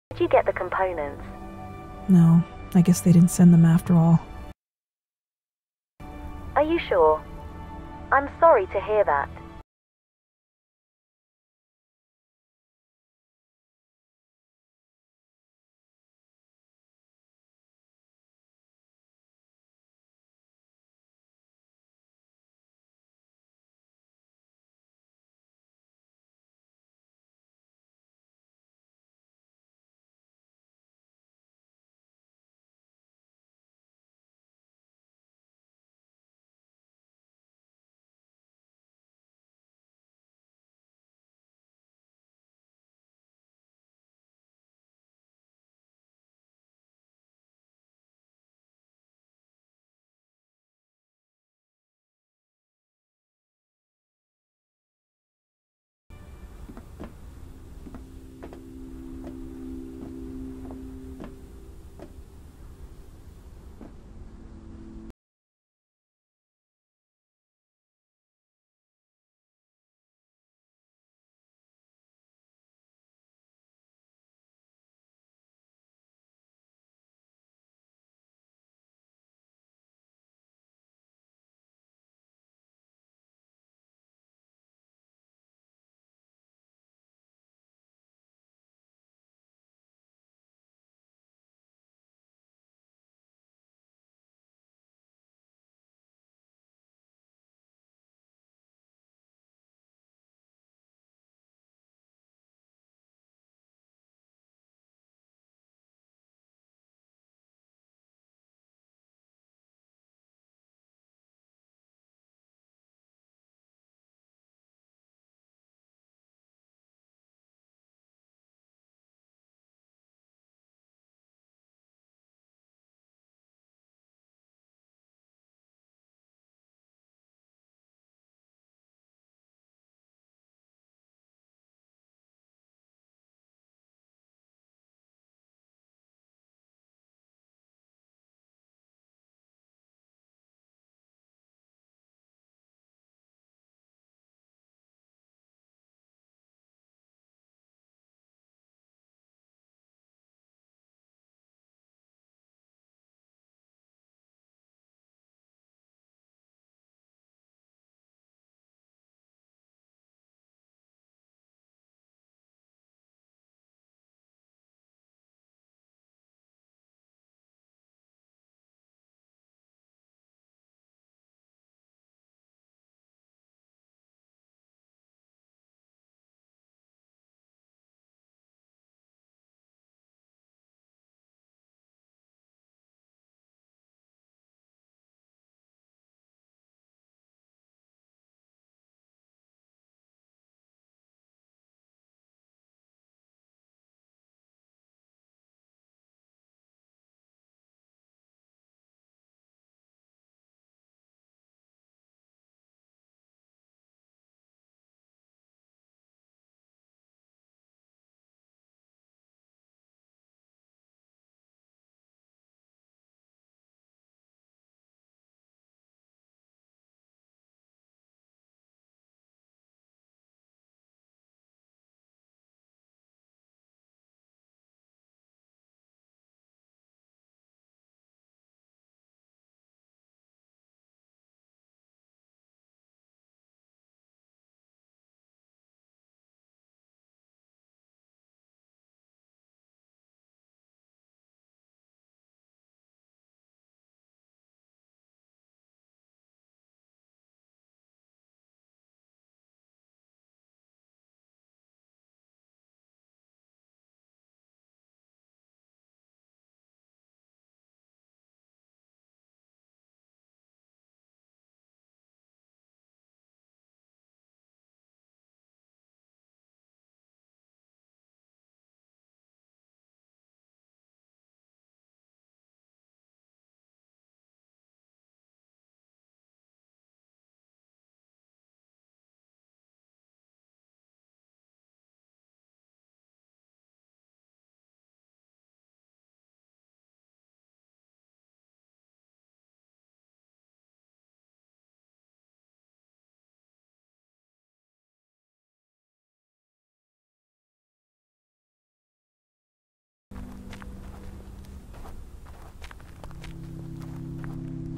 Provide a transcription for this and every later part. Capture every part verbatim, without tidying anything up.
Did you get the components? No, I guess they didn't send them after all. Are you sure? I'm sorry to hear that.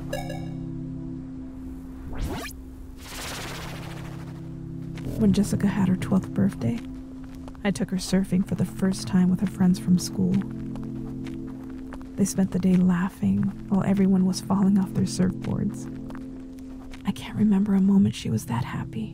When Jessica had her twelfth birthday, I took her surfing for the first time with her friends from school. They spent the day laughing while everyone was falling off their surfboards. I can't remember a moment she was that happy.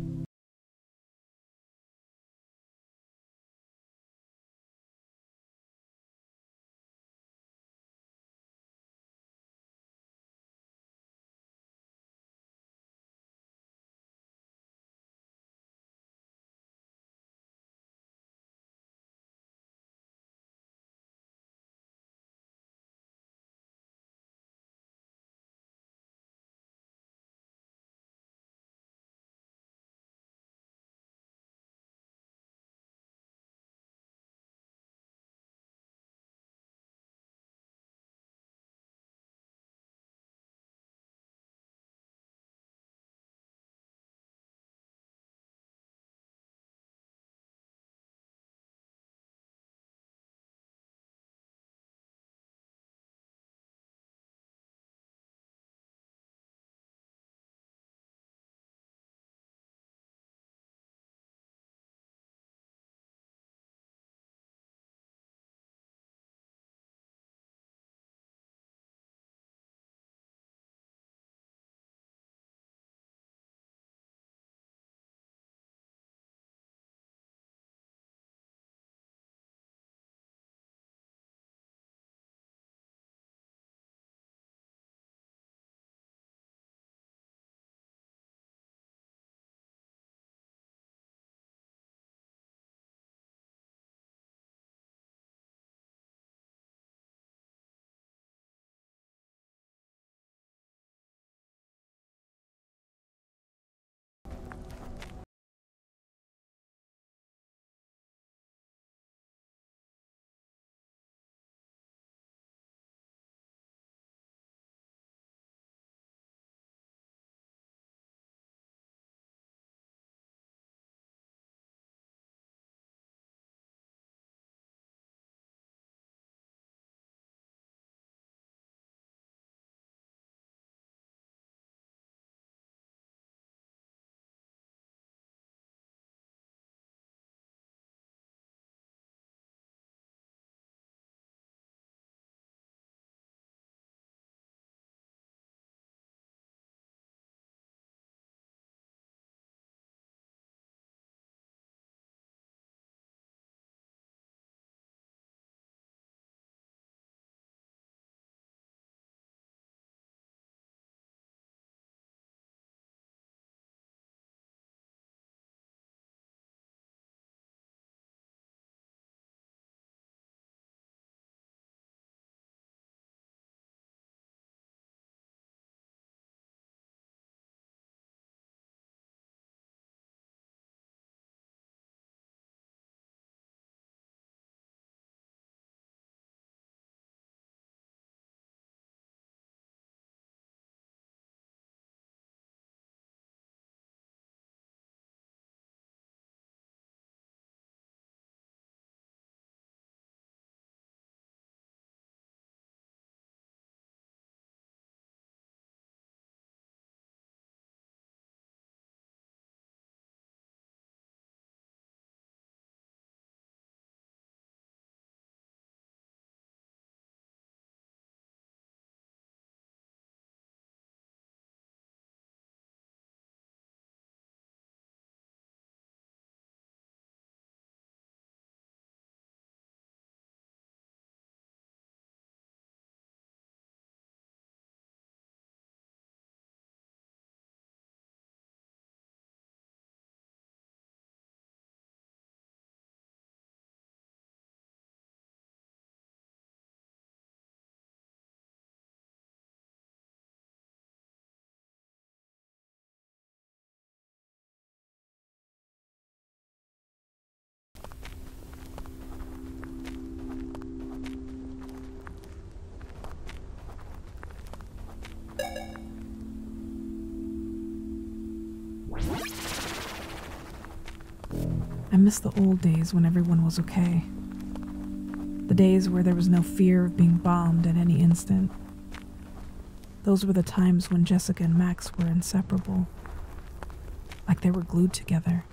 I miss the old days when everyone was okay. The days where there was no fear of being bombed at any instant. Those were the times when Jessica and Max were inseparable, like they were glued together.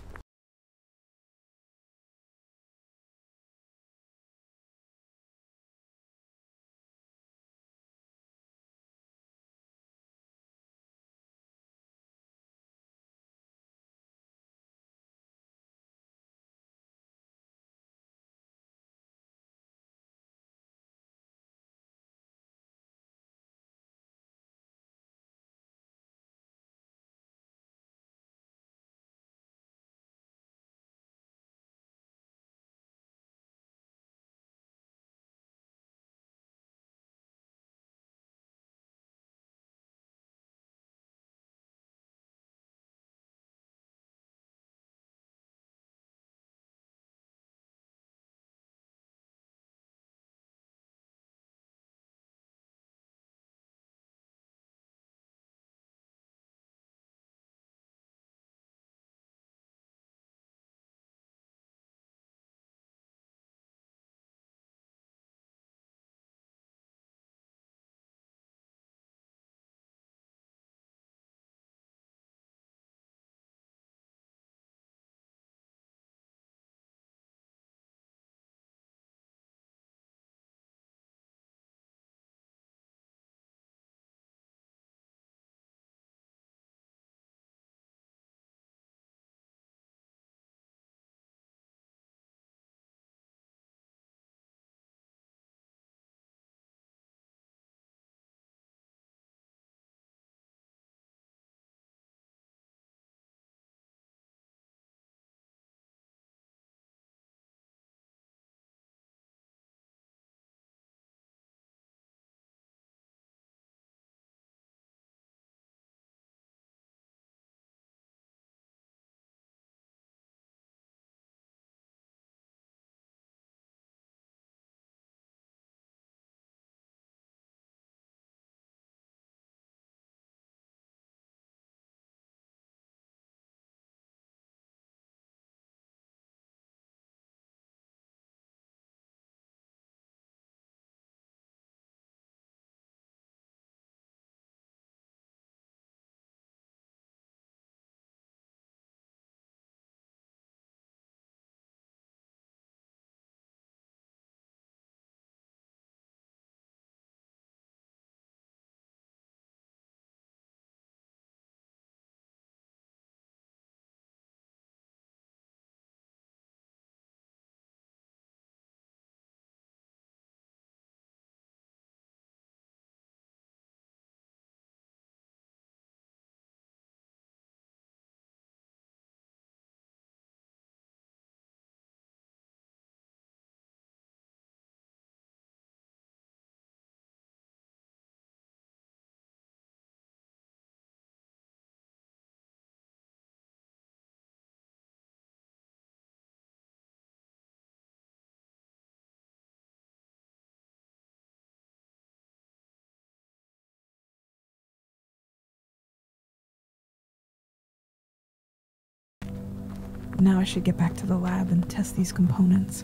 Now I should get back to the lab and test these components.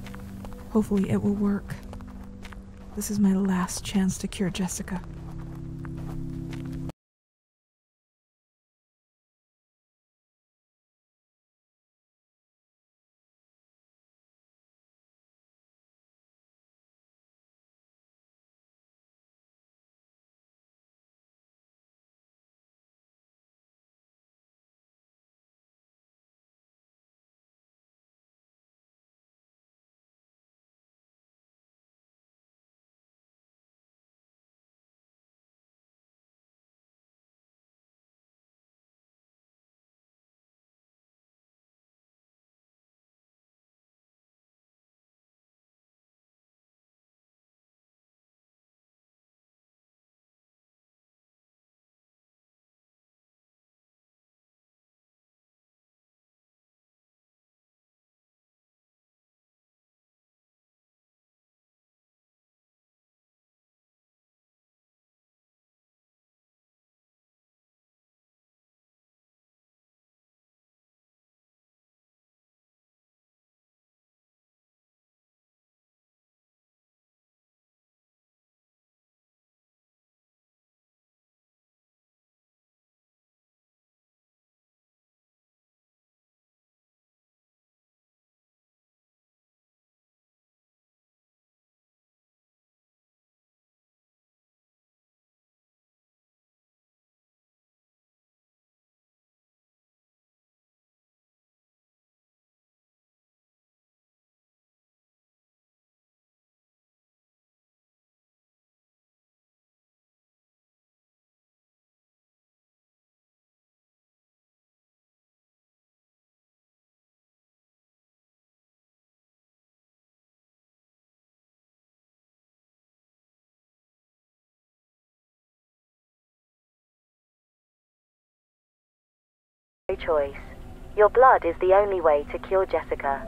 Hopefully it will work. This is my last chance to cure Jessica. No choice. Your blood is the only way to cure Jessica.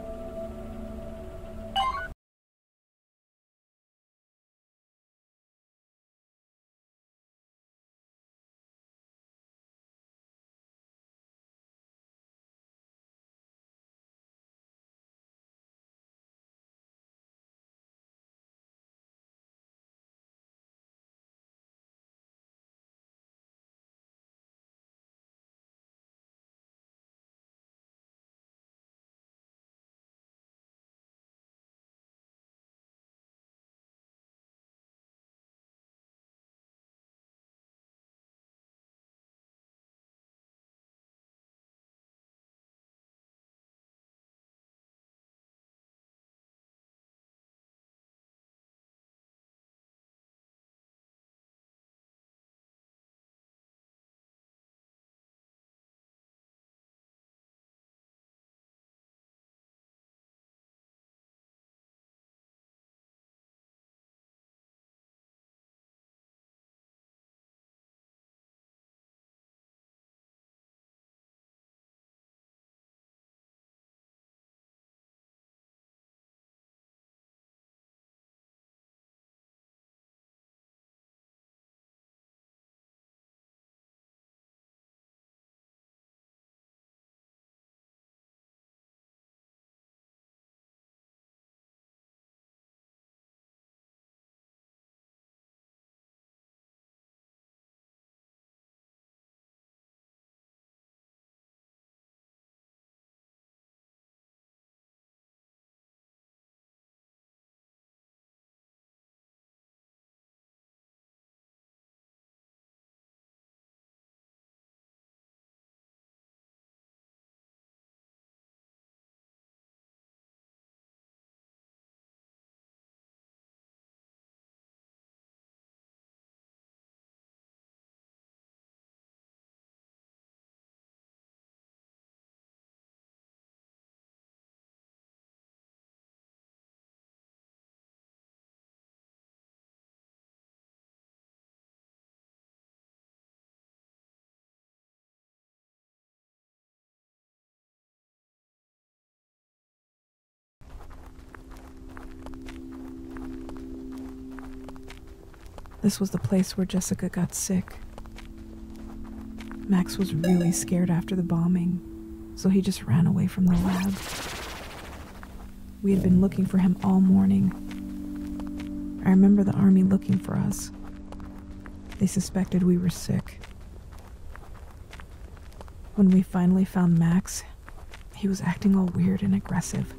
This was the place where Jessica got sick. Max was really scared after the bombing, so he just ran away from the lab. We had been looking for him all morning. I remember the army looking for us. They suspected we were sick. When we finally found Max, he was acting all weird and aggressive.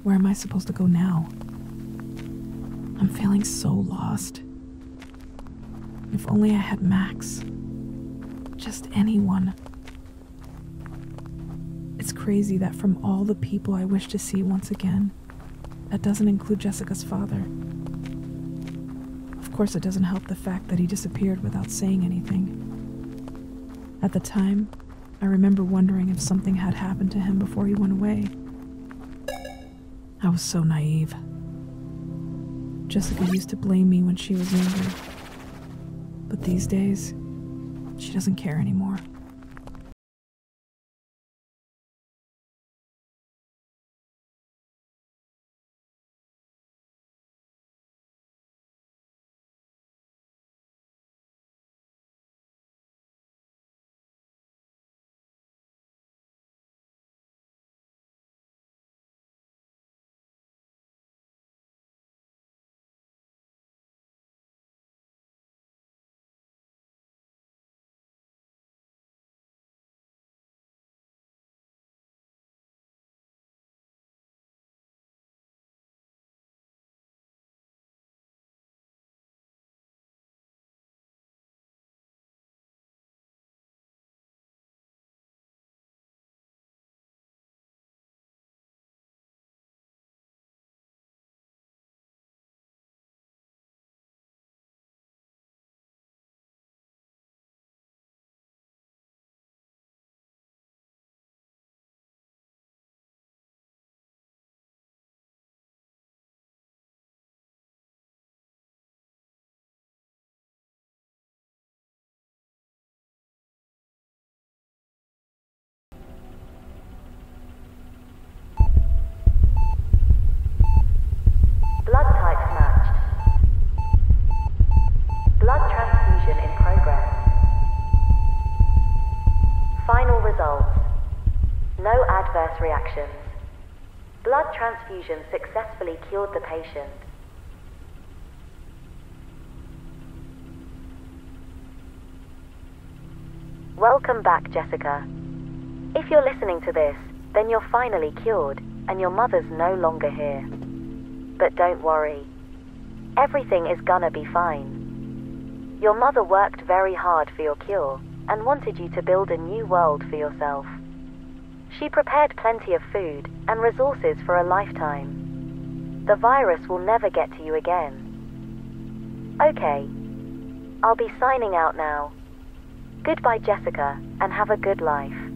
Where am I supposed to go now? I'm feeling so lost. If only I had Max. Just anyone. It's crazy that from all the people I wish to see once again, that doesn't include Jessica's father. Of course, it doesn't help the fact that he disappeared without saying anything. At the time, I remember wondering if something had happened to him before he went away. I was so naive. Jessica used to blame me when she was younger. But these days, she doesn't care anymore. Blood types matched. Blood transfusion in progress. Final results. No adverse reactions. Blood transfusion successfully cured the patient. Welcome back, Jessica. If you're listening to this, then you're finally cured, and your mother's no longer here. But don't worry. Everything is gonna be fine. Your mother worked very hard for your cure and wanted you to build a new world for yourself. She prepared plenty of food and resources for a lifetime. The virus will never get to you again. Okay. I'll be signing out now. Goodbye, Jessica, and have a good life.